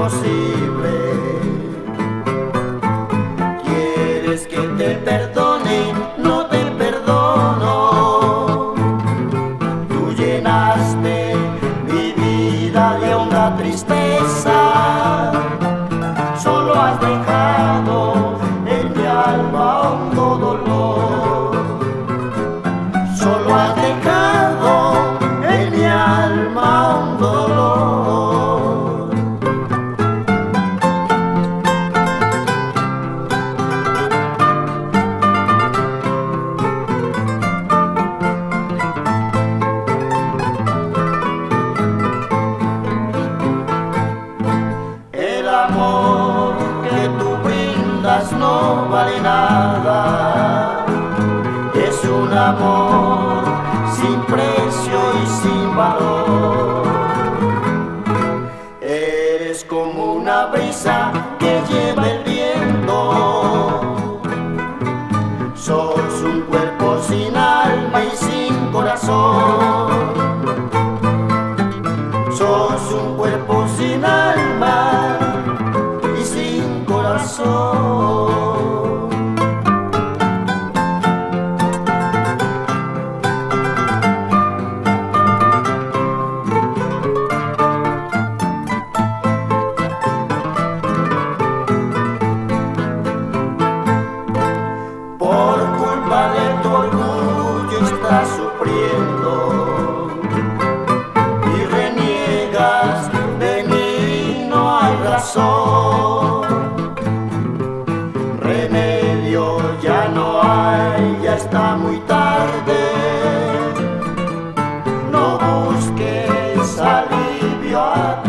imposible. ¿Quieres que te perdone? No te perdono. Tú llenaste mi vida de honda tristeza. Solo has dejado en mi alma hondo dolor. Solo has dejado en mi alma un dolor. El amor que tú brindas no vale nada. Es un amor sin precio y sin valor. Eres como una brisa que lleva el viento. Sos un cuerpo sin alma y sin corazón. Sos un cuerpo sin alma y sin corazón. Por culpa de tu orgullo estás sufriendo y reniegas de mí, no hay razón. Remedio ya no hay, ya está muy tarde. No busques alivio a